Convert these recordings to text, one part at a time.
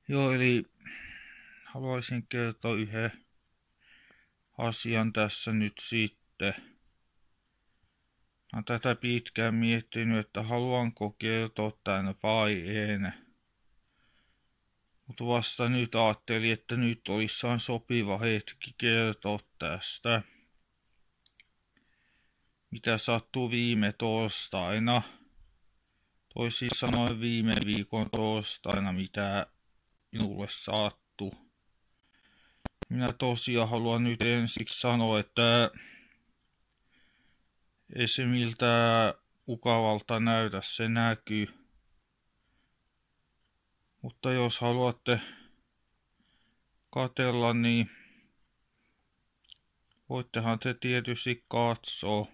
Joo, eli haluaisin kertoa yhden asian tässä nyt sitten. Olen tätä pitkään miettinyt, että haluanko kertoa tän vai en. Mutta vasta nyt ajattelin, että nyt olisi sopiva hetki kertoa tästä. Mitä sattuu viime torstaina. Toisin sanoen viime viikon torstaina, mitä minulle sattui. Minä tosiaan haluan nyt ensiksi sanoa, että ei se miltä mukavalta näytä se näkyy. Mutta jos haluatte katsella, niin voittehan te tietysti katsoa.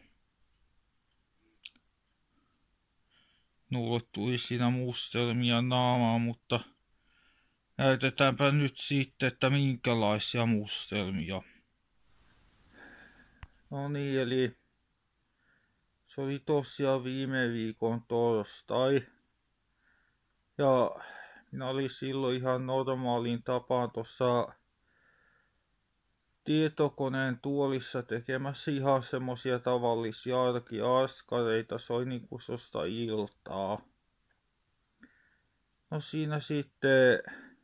Minulle tuli siinä mustelmia naamaan, mutta näytetäänpä nyt sitten, että minkälaisia mustelmia. No niin, eli se oli tosiaan viime viikon torstai. Ja minä olin silloin ihan normaalin tapaan tuossa tietokoneen tuolissa tekemässä ihan semmosia tavallisia arkiaskareita. Se oli niinku sosta iltaa. No siinä sitten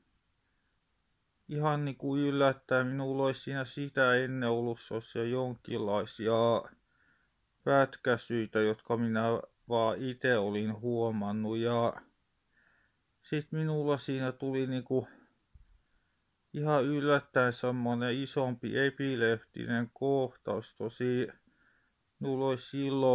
ihan niinku yllättäen minulla olisi siinä sitä ennen ollut jonkinlaisia pätkäsyitä, jotka minä vaan itse olin huomannut. Ja sit minulla siinä tuli niinku ihan yllättäen semmonen isompi epileptinen kohtaus. Tosi minulla oli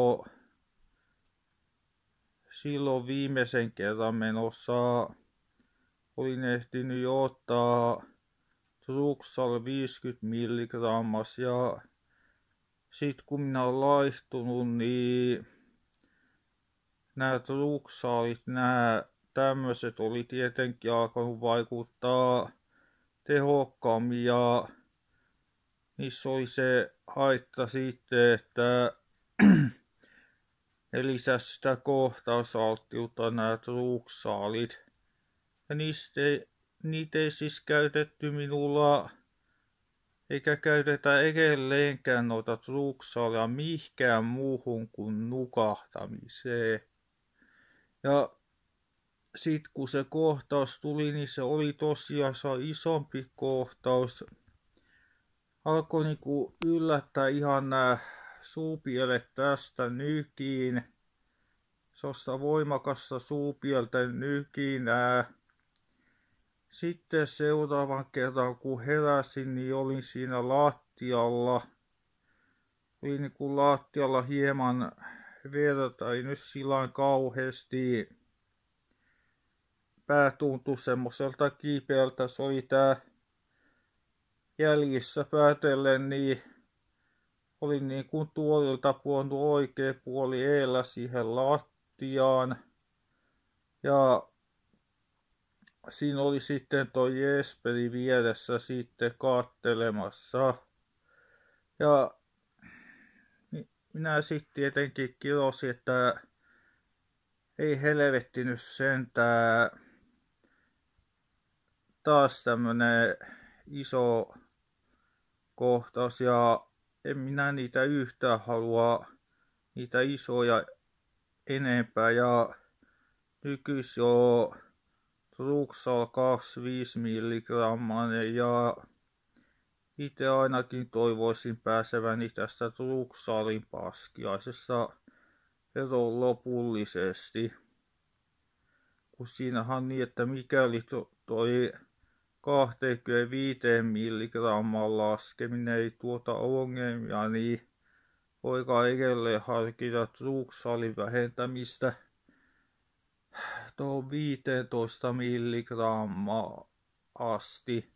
silloin viimeisen kerran menossa. Olin ehtinyt jo ottaa Truxal 50 milligrammas ja sit kun minä olen laihtunut, niin nämä Truxalit, nämä tämmöiset oli tietenkin alkanut vaikuttaa tehokkaammin ja niissä oli se haitta sitten, että ne lisäsi sitä kohtausalttiutta nämä Truxalit. Ja niitä ei siis käytetty minulla, eikä käytetä edelleenkään noita Truxalia mihinkään muuhun kuin nukahtamiseen. Ja sit kun se kohtaus tuli, niin se oli tosiaan se isompi kohtaus. Alkoi niinku yllättää ihan nää suupielet tästä nykiin. Sosta voimakasta suupielten nykinää. Sitten seuraavan kerran kun heräsin, niin olin siinä lattialla. Oli niinku lattialla hieman verta, ei nyt sillain kauheasti. Pää tuntui semmoselta kipeältä, se oli tää jäljissä päätellen, niin olin niin kuin tuolilta puonut oikea puoli eellä siihen lattiaan. Ja siinä oli sitten toi Jesperi vieressä sitten kattelemassa. Ja minä sitten tietenkin kirosin, että ei helvetti nyt sentään taas tämmönen iso kohtaus ja en minä niitä yhtään halua, niitä isoja enempää ja nykyisin jo Truxal 25 milligrammanen ja itse ainakin toivoisin pääseväni tästä Truxalin paskiaisessa eroon lopullisesti. Kun siinähän on niin, että mikäli toi 25 milligramman laskeminen ei tuota ongelmia, niin voikaan edelleen harkita Truxalin vähentämistä tuohon 15 milligrammaa asti.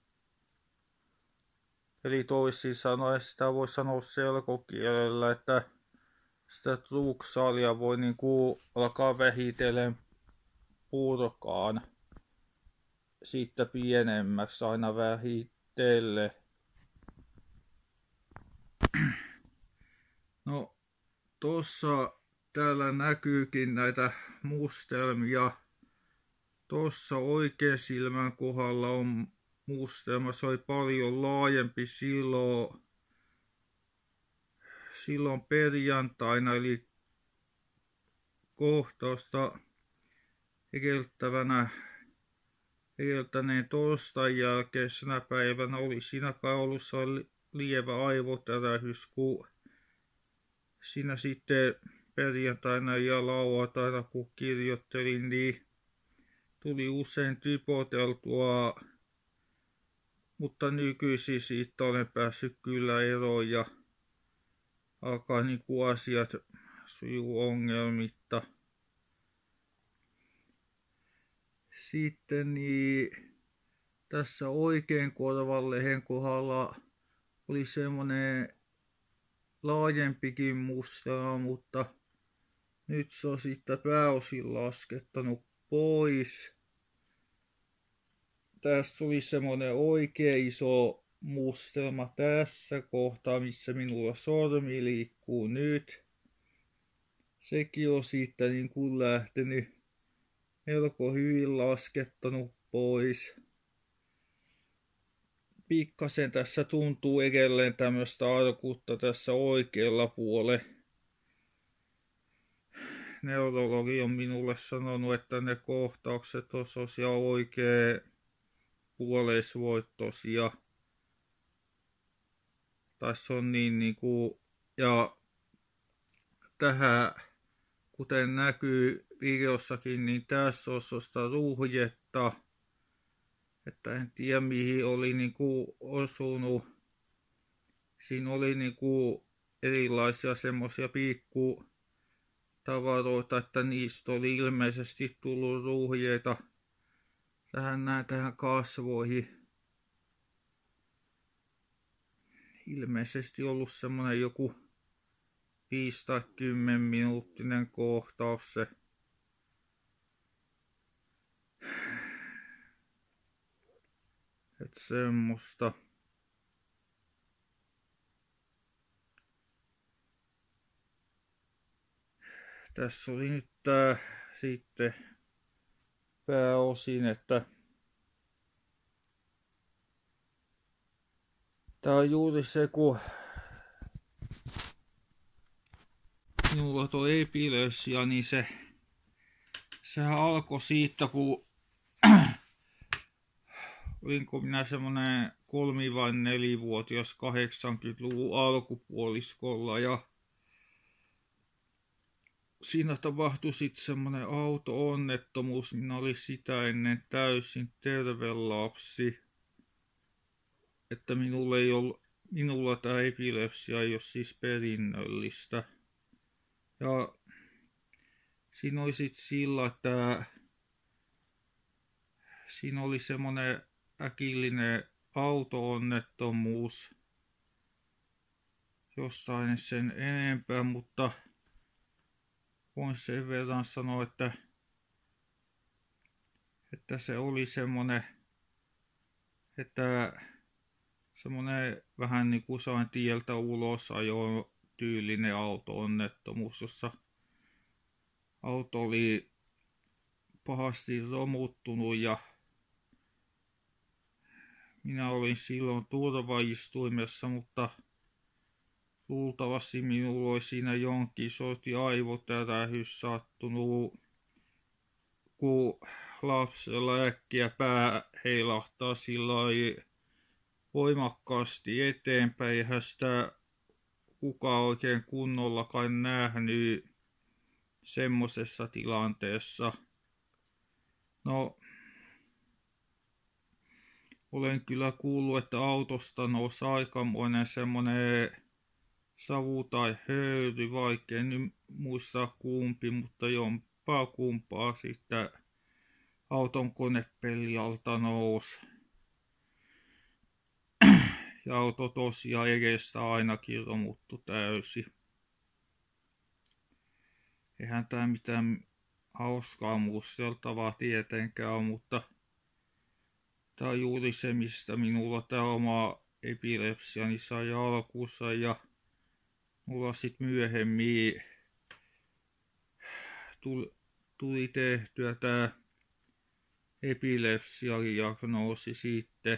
Eli toisin sanoen sitä voi sanoa selkokielellä, että sitä Truxalia voi niinku alkaa vähitellen purkaan siitä pienemmäksi aina vähitellen. No tossa täällä näkyykin näitä mustelmia. tuossa oikean silmän kohdalla on mustelma. Se oli paljon laajempi silloin perjantaina, eli kohtausta edeltäneen torstain jälkeisenä päivänä oli siinä kaulussa lievä aivotärähdys, kun siinä sitten perjantaina ja lauantaina kun kirjoittelin, niin tuli usein typoteltua, mutta nykyisin siitä olen päässyt kyllä eroon ja alkaa niinku asiat sujuu ongelmitta. Sitten niin tässä oikein korvanlehen kohdalla oli semmonen laajempikin mustelma, mutta nyt se on siitä pääosin laskettanut pois. Tässä oli semmonen oikein iso mustelma tässä kohtaa, missä minulla sormi liikkuu nyt. Sekin on siitä niin kuin lähtenyt melko hyvin laskettanut pois. Pikkasen tässä tuntuu edelleen tämmöistä arkutta tässä oikealla puolella. Neurologi on minulle sanonut, että ne kohtaukset on tosiaan oikein puoleisvoittoisia. Tässä on niinku, ja tähän, kuten näkyy videossakin, niin tässä on sitä ruhjetta, että en tiedä mihin oli niinku osunut. Siinä oli niinku erilaisia semmosia pikkutavaroita, että niistä oli ilmeisesti tullut ruhjeita tähän kasvoihin. Ilmeisesti ollut semmonen joku 5 tai 10 minuuttinen kohtaus se. Et semmoista. Tässä oli nyt tää sitten pääosin, että tää on juuri se, kun minulla tuo epilepsia, niin sehän alkoi siitä, kun olinko minä semmonen 3- vai 4-vuotias 80-luvun alkupuoliskolla ja siinä tapahtui sitten semmonen auto-onnettomuus. Minä olin sitä ennen täysin terve lapsi, että minulla tämä epilepsia ei ole siis perinnöllistä. Ja siinä oli sitten sillä, että siinä oli semmonen äkillinen auto-onnettomuus. Jostain sen enempää, mutta voin sen verran sanoa, että se oli semmonen, että semmonen vähän niin kuin sain tieltä ulos ajoin tyylinen auto-onnettomuus, jossa auto oli pahasti romuttunut ja minä olin silloin turvaistuimessa, mutta luultavasti minulla oli siinä jonkin sortin aivotärähdys sattunut, kun lapsella äkkiä pää heilahtaa sillai voimakkaasti eteenpäin. Eihän sitä kukaan oikein kunnollakaan nähnyt semmosessa tilanteessa. No, olen kyllä kuullut, että autosta nousi aikamoinen semmonen savu tai höyry, vaikea nyt muistaa kumpi, mutta jompaa kumpaa sitten auton konepelli alta nousi. Ja auto tosiaan edestä ainakin romuttu täysin. Eihän tää mitään hauskaa muisteltavaa tietenkään ole, mutta tää on juuri se, mistä minulla tää oma epilepsiani sai alkuunsa ja mulla sit myöhemmin tuli tehtyä tää epilepsiadiagnoosi sitten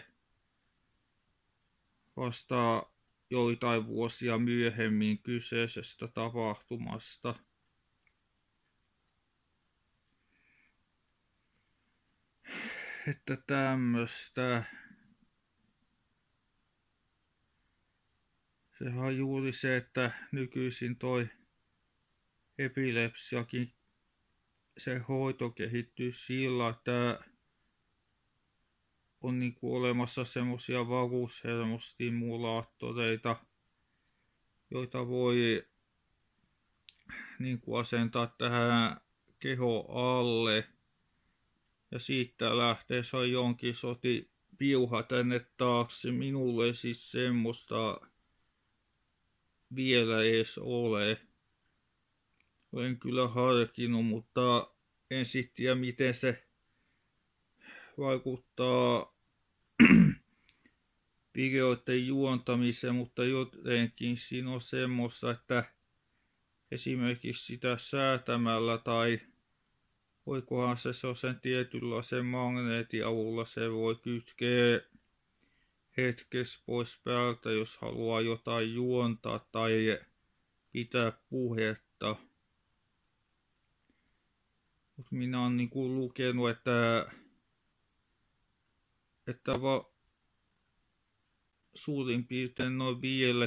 vasta joitain vuosia myöhemmin kyseisestä tapahtumasta. Että tämmöstä. Sehän on juuri se, että nykyisin toi epilepsiakin, se hoito kehittyy sillä, että on niinku olemassa semmosia vagus-hermostimulaattoreita, joita voi niinku asentaa tähän keho alle. Ja siitä lähtee se on jonkin soti piuha tänne taakse. Minulle siis semmoista vielä edes ole. Olen kyllä harkinnut, mutta en sitten tiedä miten se vaikuttaa videoiden juontamiseen, mutta jotenkin siinä on semmoista, että esimerkiksi sitä säätämällä tai voikohan se sen tietynlaisen magneetin avulla se voi kytkeä hetkessä pois päältä, jos haluaa jotain juontaa tai pitää puhetta. Mutta minä olen niinku lukenut, että suurin piirtein noin 50%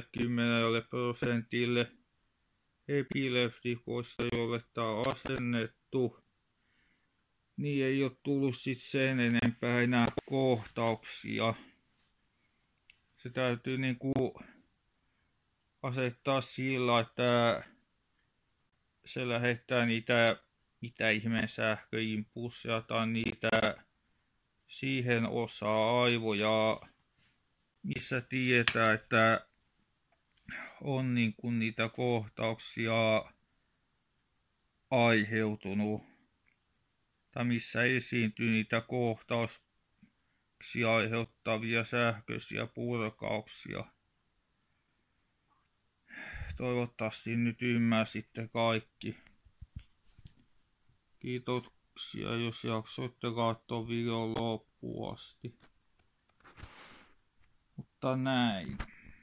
epileptikoista, joille tämä on asennettu, niin ei ole tullut sit sen enempää enää kohtauksia. Se täytyy niinku asettaa sillä, että se lähettää niitä mitä ihmeen sähköimpulsseja tai niitä siihen osaa aivoja, missä tietää, että on niinku niitä kohtauksia aiheutunut. Tai missä esiintyy niitä kohtauksia aiheuttavia sähköisiä purkauksia. Toivottavasti nyt ymmärsitte kaikki. Kiitoksia, jos jaksoitte katsoa videon loppuun asti. Mutta näin.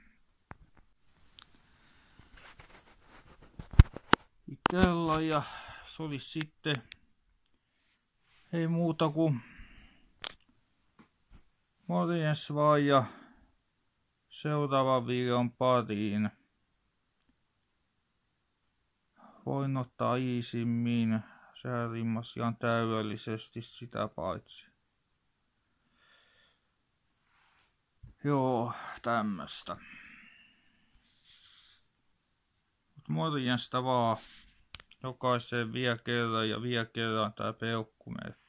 Itellä ja se oli sitten ei muuta kuin morjens vaan ja seuraavan videon pariin. Voin ottaa iisimmin. Sehän rimmasi ihan täydellisesti sitä paitsi. Joo, tämmöstä. Mut morjensta vaan. Jokaiseen vielä kerran ja vielä kerran tää peukku